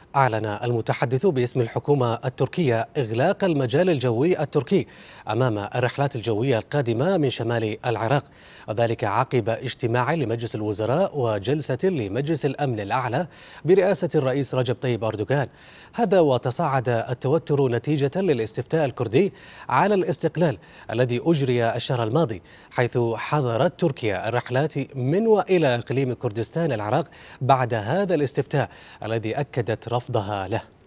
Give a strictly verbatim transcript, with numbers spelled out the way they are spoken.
أعلن المتحدث باسم الحكومة التركية إغلاق المجال الجوي التركي أمام الرحلات الجوية القادمة من شمال العراق، وذلك عقب اجتماع لمجلس الوزراء وجلسة لمجلس الأمن الأعلى برئاسة الرئيس رجب طيب أردوغان. هذا وتصاعد التوتر نتيجة للاستفتاء الكردي على الاستقلال الذي أجري الشهر الماضي، حيث حظرت تركيا الرحلات من وإلى إقليم كردستان العراق بعد هذا الاستفتاء الذي أكدت رفضها له.